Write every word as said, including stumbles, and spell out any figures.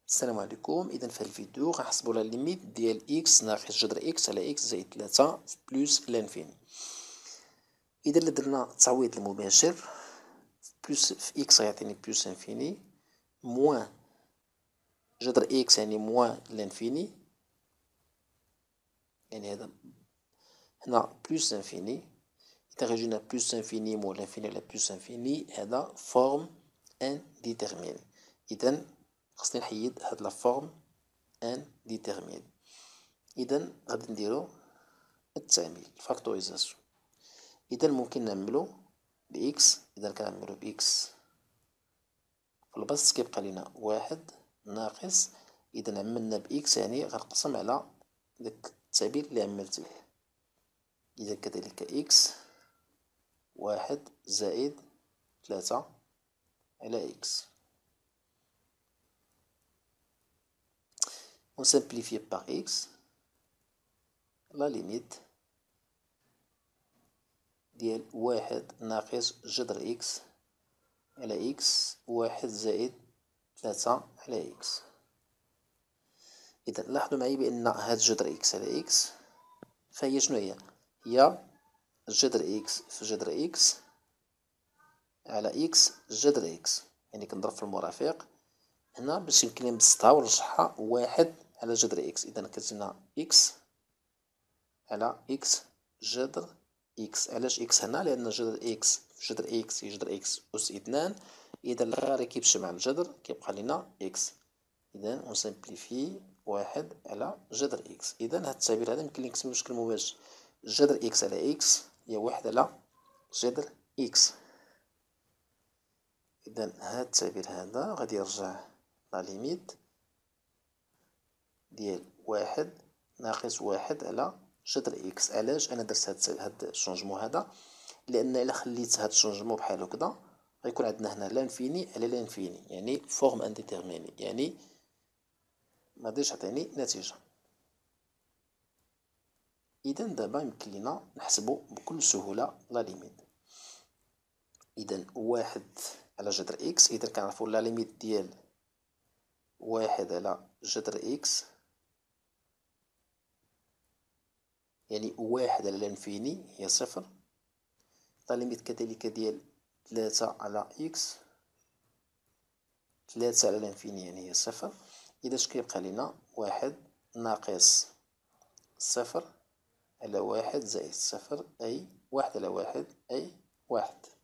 السلام عليكم. اذا في هذا الفيديو غنحسبوا لا ليميت ديال اكس ناقص جذر اكس على اكس زائد ثلاثة بلس لانفيني. اذا اللي درنا التعويض المباشر، بلس في اكس غيعطيني بلس انفيني، موان جذر اكس يعني موان لانفيني، يعني هذا هنا بلس انفيني. اذا غيجينا بلس انفيني موان لانفيني على بلس انفيني، هذا فورم ان ديتيرميني. اذا خصني نحيد هاد لا فورم ان ديتيرميني. اذا غادي نديرو التعميل فاكتوريزاسيون. اذا ممكن نعملو باكس، اذا كنعملو باكس في البسط كيبقى لينا واحد ناقص، اذا عملنا باكس يعني غنقسم على داك التعبير اللي عملت به. اذا كذلك اكس واحد زائد ثلاثة على اكس. on simplifie par x la limite ديال واحد ناقص جذر اكس على اكس واحد زائد ثلاثة على اكس. إذا لاحظوا معي بأن هاد جذر اكس على اكس فهي شنو هي؟ هي جذر اكس في جذر اكس على اكس جذر اكس، يعني كنضرب في المرافق هنا باش يمكن نبسطها ونرجعها واحد على جذر اكس. إذا كتجينا اكس على اكس جذر اكس. علاش اكس هنا؟ لأن جذر اكس في جذر اكس هي جذر اكس أس اثنان. إذا الغير كيمشي مع الجذر كيبقى لينا اكس. إذا اون سامبليفي واحد على جذر اكس. إذا هاد التعبير هذا يمكن نكتبو بشكل مباشر، جذر اكس على اكس هي واحد على جذر اكس. إذا هاد التعبير هذا غادي يرجع لا ليميت ديال واحد ناقص واحد على جذر اكس. علاش أنا درت هاد هاد الشونجمون هذا؟ لأن إلا خليت هاد الشونجمون بحال هكدا غيكون عندنا هنا لانفيني على لانفيني، يعني فورم انديتيرميني، يعني مغاديش يعطيني نتيجة. إذا دابا يمكن لينا نحسبو بكل سهولة لا ليميت. إذا واحد على جذر إكس، إذا كنعرفو لا ليميت ديال واحد على جذر إكس يعني واحد على لانفيني هي صفر. لا ليميت كذلك ديال ثلاثة على إكس، ثلاثة على لانفيني يعني هي صفر. إذا اش كيبقى لينا؟ واحد ناقص صفر على واحد زائد صفر، أي واحد على واحد أي واحد.